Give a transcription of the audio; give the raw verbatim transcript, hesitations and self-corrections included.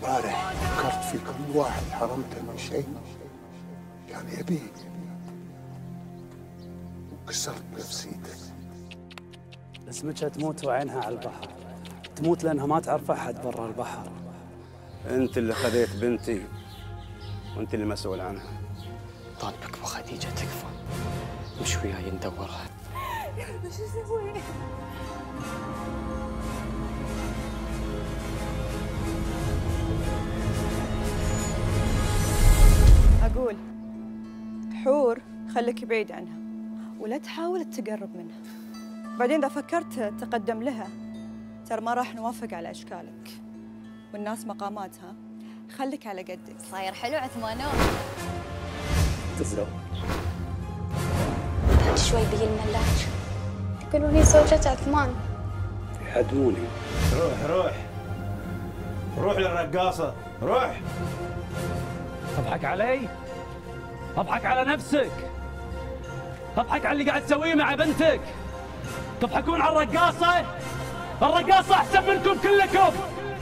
البارح فكرت في كل واحد حرمته من شيء كان يبيه وكسرت نفسيته. اسمك تموت وعينها على البحر، تموت لأنها ما تعرف أحد برا البحر. أنت اللي خذيت بنتي وأنت اللي مسؤول عنها. طالبك بخديجة تكفى، مش وياي ندورها. شو اسوي؟ أقول حور خليك بعيد عنها ولا تحاول تقرب منها. بعدين إذا فكرت تقدم لها ترى ما راح نوافق على أشكالك، والناس مقاماتها خليك على قدك. صاير حلو عثمانو. تزرع بعد شوي بيجي الملاك يقولون لي زوجة عثمان. يحدوني. روح روح روح للرقاصة، روح. تضحك علي؟ تضحك على نفسك؟ تضحك على اللي قاعد تسويه مع بنتك؟ تضحكون على الرقاصة؟ الرقاصة أحسن منكم كلكم.